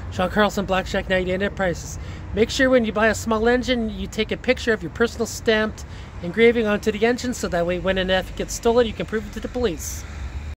Sean Carlson, Black Shack 98 Enterprises. Make sure when you buy a small engine, you take a picture of your personal stamped engraving onto the engine so that way when an F gets stolen, you can prove it to the police.